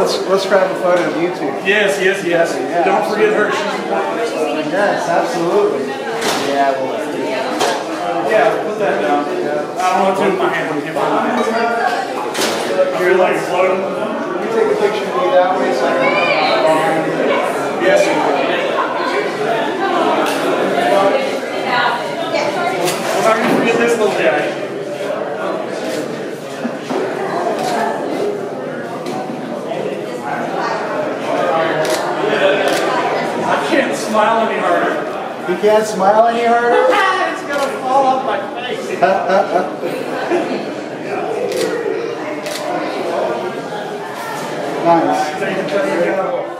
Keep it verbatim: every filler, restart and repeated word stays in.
let's let's grab a photo of you two. Yes, yes, yes. Yeah, Don't absolutely. forget her. Yes, absolutely. Yeah, well, Yeah, put that down. I don't want to do my hand. You're like floating. can you take a picture of me that way so I can... Yes. We're not going to forget this little guy. I can't smile any harder. You can't smile any harder? It's going to fall off my face. Nice. There you go.